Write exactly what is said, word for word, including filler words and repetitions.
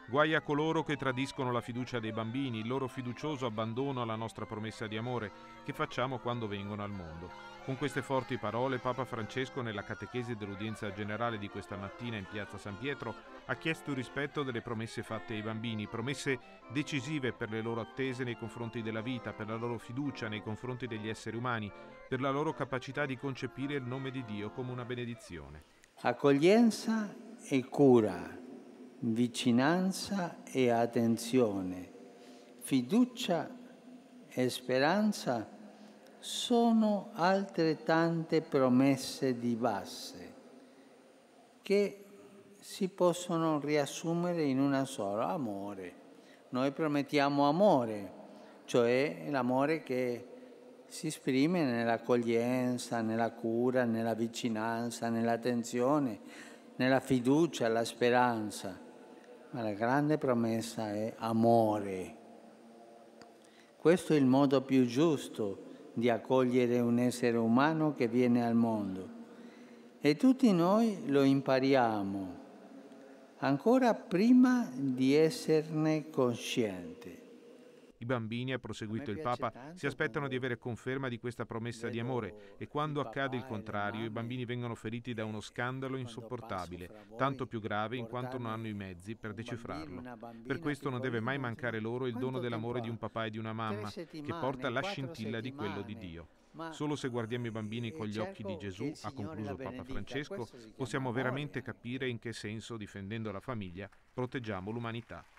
Guai a coloro che tradiscono la fiducia dei bambini, il loro fiducioso abbandono alla nostra promessa di amore che facciamo quando vengono al mondo. Con queste forti parole Papa Francesco, nella catechesi dell'udienza generale di questa mattina in piazza San Pietro, ha chiesto il rispetto delle promesse fatte ai bambini, promesse decisive per le loro attese nei confronti della vita, per la loro fiducia nei confronti degli esseri umani, per la loro capacità di concepire il nome di Dio come una benedizione. Accoglienza e cura, vicinanza e attenzione, fiducia e speranza sono altrettante promesse di base che si possono riassumere in una sola: amore. Noi promettiamo amore, cioè l'amore che si esprime nell'accoglienza, nella cura, nella vicinanza, nell'attenzione, nella fiducia, la speranza. Ma la grande promessa è amore. Questo è il modo più giusto di accogliere un essere umano che viene al mondo. E tutti noi lo impariamo, ancora prima di esserne coscienti. I bambini, ha proseguito il Papa, si aspettano di avere conferma di questa promessa di amore e quando accade il contrario i bambini vengono feriti da uno scandalo insopportabile, tanto più grave in quanto non hanno i mezzi per decifrarlo. Per questo non deve mai mancare loro il dono dell'amore di un papà e di una mamma che porta la scintilla di quello di Dio. Solo se guardiamo i bambini con gli occhi di Gesù, ha concluso Papa Francesco, possiamo veramente capire in che senso, difendendo la famiglia, proteggiamo l'umanità.